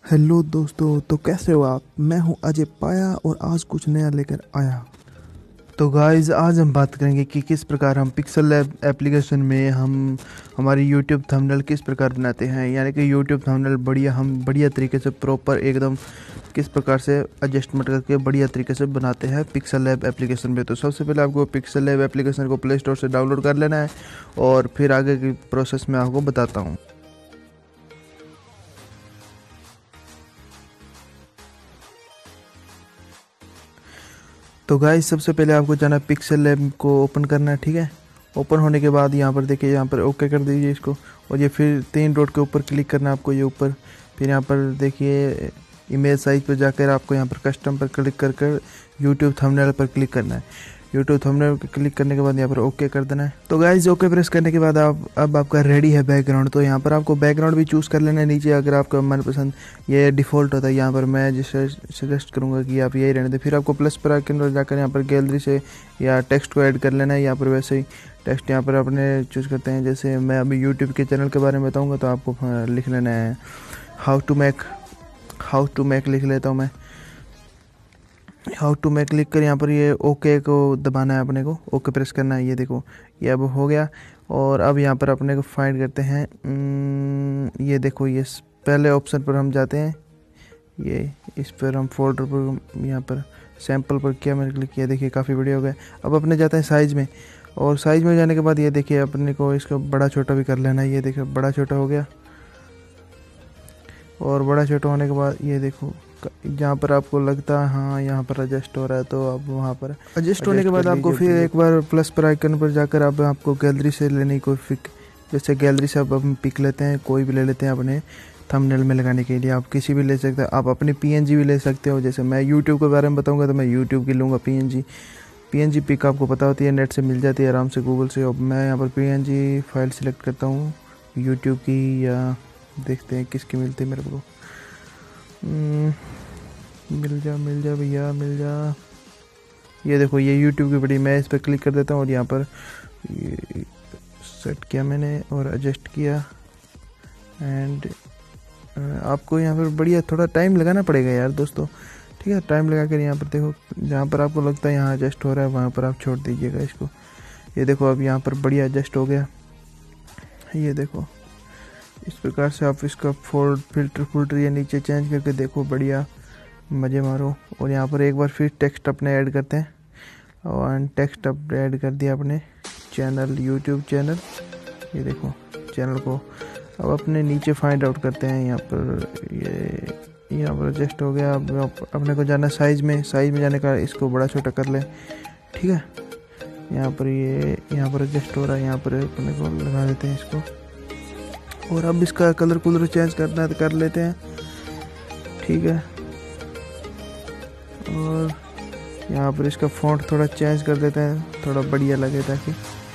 Hello दोस्तों, तो कैसे हो आप। मैं हूं अजय पाया और आज कुछ नया लेकर आया। तो गाइस, आज हम बात करेंगे कि किस प्रकार हम पिक्सल लैब एप्लीकेशन में हम हमारी यूट्यूब थंबनेल किस प्रकार बनाते हैं। यानी कि यूट्यूब थंबनेल हम बढ़िया तरीके से प्रॉपर एकदम किस प्रकार से एडजस्टमेंट करके बढ़िया तरीके से बनाते हैं पिक्सल लैब एप्लीकेशन में। तो सबसे पहले आपको पिक्सल लैब एप्लीकेशन को प्ले स्टोर से डाउनलोड कर लेना है और फिर आगे की प्रोसेस मैं आपको बताता हूँ। तो गाइस, सबसे पहले आपको जाना पिक्सल लैब को ओपन करना है। ठीक है, ओपन होने के बाद यहाँ पर देखिए, यहाँ पर ओके कर दीजिए इसको और ये फिर 3 डॉट के ऊपर क्लिक करना है आपको, ये ऊपर। फिर यहाँ पर देखिए इमेज साइज पर जाकर आपको यहाँ पर कस्टम पर क्लिक कर कर यूट्यूब थंबनेल पर क्लिक करना है। यूट्यूब थंबनेल पर क्लिक करने के बाद यहाँ पर ओके कर देना है। तो गाइस, ओके प्रेस करने के बाद अब आपका रेडी है बैकग्राउंड। तो यहाँ पर आपको बैकग्राउंड भी चूज़ कर लेना है नीचे, अगर आपका मनपसंद ये डिफ़ॉल्ट होता है। यहाँ पर मैं जिसे सजेस्ट करूँगा कि आप यही रहने दें। फिर आपको प्लस पर आकर जाकर यहाँ पर गैलरी से या टेक्स्ट को ऐड कर लेना है। यहाँ पर वैसे ही टेक्स्ट यहाँ पर अपने चूज़ करते हैं। जैसे मैं अभी यूट्यूब के चैनल के बारे में बताऊँगा तो आपको लिख लेना है हाउ टू मेक लिख लेता हूँ मैं। हाउ टू मेक क्लिक कर यहाँ पर ये ओके को दबाना है, अपने को ओके प्रेस करना है। ये देखो, ये अब हो गया। और अब यहाँ पर अपने को फाइंड करते हैं। ये देखो, ये पहले ऑप्शन पर हम जाते हैं। ये इस पर हम फोल्डर पर यहाँ पर सैम्पल पर किया, मैंने क्लिक किया। देखिए काफ़ी बढ़िया हो गया। अब अपने जाते हैं साइज़ में, और साइज़ में जाने के बाद ये देखिए अपने को इसका बड़ा छोटा भी कर लेना है। ये देखो बड़ा छोटा हो गया। और बड़ा छोटा होने के बाद ये देखो, जहाँ पर आपको लगता है हाँ यहाँ पर एडजस्ट हो रहा है तो अब वहाँ पर एडजस्ट होने के बाद आपको फिर एक बार प्लस पर आइकन पर जाकर अब आपको गैलरी से लेने कोई पिक, जैसे गैलरी से अब हम पिक लेते हैं, कोई भी ले लेते हैं अपने थंबनेल में लगाने के लिए। आप किसी भी ले सकते हैं, आप अपनी पीएनजी भी ले सकते हो। जैसे मैं यूट्यूब के बारे में बताऊँगा तो मैं यूट्यूब की लूँगा पीएनजी पिक आपको पता होती है, नेट से मिल जाती है आराम से, गूगल से। अब मैं यहाँ पर पीएनजी फाइल सिलेक्ट करता हूँ यूट्यूब की, या देखते हैं किसकी मिलती है मेरे को। मिल जा भैया मिल जा। ये देखो, ये यूट्यूब की बड़ी, मैं इस पर क्लिक कर देता हूँ और यहाँ पर सेट किया मैंने और एडजस्ट किया। एंड आपको यहाँ पर बढ़िया थोड़ा टाइम लगाना पड़ेगा यार दोस्तों। ठीक है, टाइम लगा कर यहाँ पर देखो, जहाँ पर आपको लगता है यहाँ एडजस्ट हो रहा है वहाँ पर आप छोड़ दीजिएगा इसको। ये देखो अब यहाँ पर बढ़िया एडजस्ट हो गया। ये देखो इस प्रकार से आप इसका फिल्टर ये नीचे चेंज करके देखो, बढ़िया मज़े मारो। और यहाँ पर एक बार फिर टेक्स्ट अपने ऐड करते हैं, और टेक्स्ट अब ऐड कर दिया अपने चैनल, यूट्यूब चैनल। ये देखो चैनल को अब अपने नीचे फाइंड आउट करते हैं। यहाँ पर ये यहाँ पर एडजस्ट हो गया। अब अपने को जाना साइज़ में जाने का, इसको बड़ा छोटा कर ले। ठीक है, यहाँ पर यहाँ पर एडजस्ट हो रहा है, यहाँ पर अपने को लगा देते हैं इसको। और अब इसका कलर चेंज करना है तो कर लेते हैं। ठीक है, और यहाँ पर इसका फ़ॉन्ट थोड़ा चेंज कर देते हैं, थोड़ा बढ़िया लगे ताकि।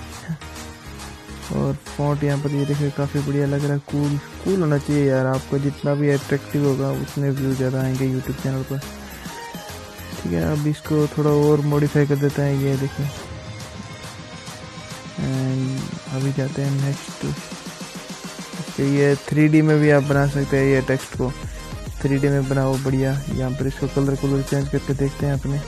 और फ़ॉन्ट यहाँ पर ये देखिए काफ़ी बढ़िया लग रहा है, कूल होना चाहिए यार। आपको जितना भी अट्रैक्टिव होगा उतने व्यू ज़्यादा आएंगे यूट्यूब चैनल पर। ठीक है, अब इसको थोड़ा और मॉडिफाई कर देते हैं। ये देखिए, एंड अभी जाते हैं नेक्स्ट। ये 3D में भी आप बना सकते हैं, ये टेक्स्ट को 3D में बनाओ बढ़िया। यहाँ पर इसको कलर चेंज करके देखते हैं अपने।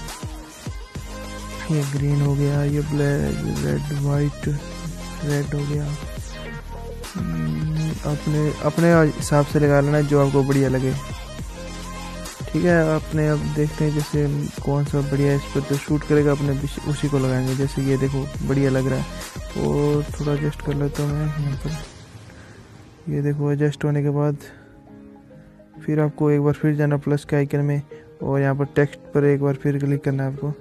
ये ग्रीन हो गया, ये ब्लैक, रेड, वाइट, रेड हो गया। अपने हिसाब से लगा लेना जो आपको बढ़िया लगे। ठीक है, अपने अब देखते हैं जैसे कौन सा बढ़िया इस पर तो शूट करेगा, अपने उसी को लगाएंगे। जैसे ये देखो बढ़िया लग रहा है, और थोड़ा एडजस्ट कर लेता हूँ मैं यहाँ पर। ये देखो एडजस्ट होने के बाद फिर आपको एक बार फिर जाना प्लस के आइकन में, और यहाँ पर टेक्स्ट पर एक बार फिर क्लिक करना है आपको।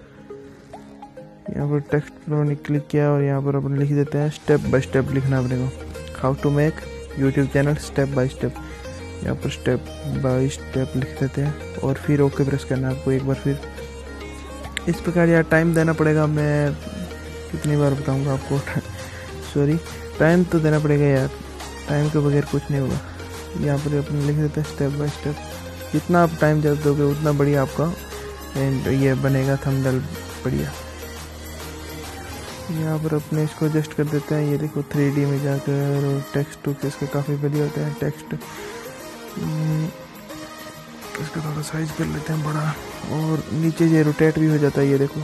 यहाँ पर टेक्स्ट पर मैंने क्लिक किया और यहाँ पर अपन लिख देते हैं स्टेप बाय स्टेप लिखना अपने को, how to make YouTube channel step by step. यहाँ पर स्टेप बाय स्टेप लिख देते हैं और फिर ओके प्रेस करना है आपको एक बार फिर। इस प्रकार यार टाइम देना पड़ेगा, मैं कितनी बार बताऊँगा आपको सॉरी, टाइम तो देना पड़ेगा यार, टाइम के बगैर कुछ नहीं होगा। यहाँ पर अपने लिख देते हैं स्टेप बाय स्टेप। जितना आप टाइम ज़्यादा दोगे उतना बढ़िया आपका एंड ये बनेगा थंबनेल बढ़िया। यहाँ पर अपने इसको एडजस्ट कर देते हैं। ये देखो 3D में जाकर, और टेक्स्ट टू के इसके काफ़ी बढ़िया होते हैं टेक्स्ट। इसका थोड़ा साइज कर लेते हैं बड़ा, और नीचे ये रोटेट भी हो जाता है। ये देखो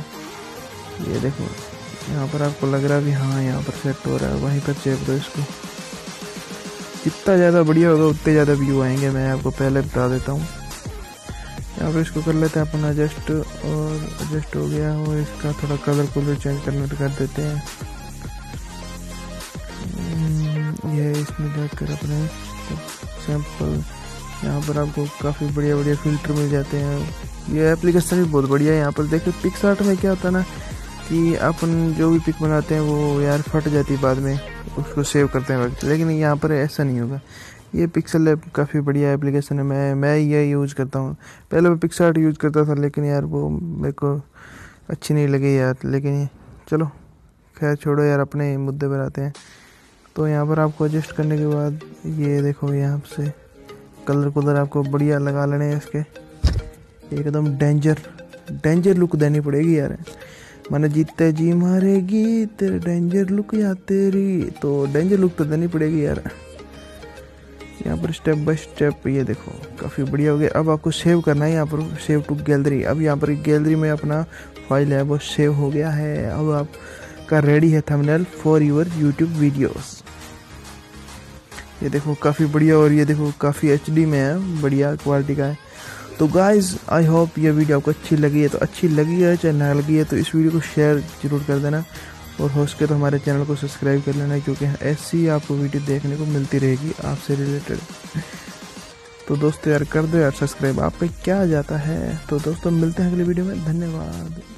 यहाँ पर आपको लग रहा है भी हाँ यहाँ पर सेट हो रहा है, वहीं पर चेप दो इसको। जितना ज़्यादा बढ़िया होगा उतने ज़्यादा व्यू आएंगे, मैं आपको पहले बता देता हूँ। यहाँ पर इसको कर लेते हैं अपन एडजस्ट, और एडजस्ट हो गया। और इसका थोड़ा कलर चेंज करना कर देते हैं। ये इसमें जाकर अपने सैंपल, यहाँ पर आपको काफ़ी बढ़िया बढ़िया फ़िल्टर मिल जाते हैं। ये एप्लीकेशन भी बहुत बढ़िया है। यहाँ पर देखिए पिक्सआर्ट में क्या होता है ना कि अपन जो भी पिक बनाते हैं वो यार फट जाती है बाद में, उसको सेव करते हैं वक्त, लेकिन यहाँ पर ऐसा नहीं होगा। ये पिक्सल लैब काफ़ी बढ़िया एप्लीकेशन है, मैं ये यूज़ करता हूँ। पहले मैं पिक्सआर्ट यूज़ करता था, लेकिन यार वो मेरे को अच्छी नहीं लगी यार। लेकिन चलो खैर छोड़ो यार, अपने मुद्दे पर आते हैं। तो यहाँ पर आपको एडजस्ट करने के बाद ये देखो यहाँ से कलर आपको बढ़िया लगा लेने हैं इसके, एकदम डेंजर लुक देनी पड़ेगी यार। माने जीते जी मारेगी तेरे डेंजर लुक या तेरी, तो डेंजर लुक तो देनी पड़ेगी यार। यहाँ पर स्टेप बाय स्टेप ये देखो काफ़ी बढ़िया हो गया। अब आपको सेव करना है, यहाँ पर सेव टू गैलरी। अब यहाँ पर गैलरी में अपना फाइल है वो सेव हो गया है। अब आपका रेडी है thumbnail for your YouTube videos. ये देखो काफ़ी बढ़िया, और ये देखो काफ़ी HD में है, बढ़िया क्वालिटी का है। तो गाइज आई होप ये वीडियो आपको अच्छी लगी है। तो अच्छी लगी है चाहे ना लगी है, तो इस वीडियो को शेयर जरूर कर देना, और हो सके तो हमारे चैनल को सब्सक्राइब कर लेना, क्योंकि ऐसी आपको वीडियो देखने को मिलती रहेगी आपसे रिलेटेड। तो दोस्तों यार कर दो यार सब्सक्राइब, आप पे क्या जाता है। तो दोस्तों मिलते हैं अगली वीडियो में, धन्यवाद।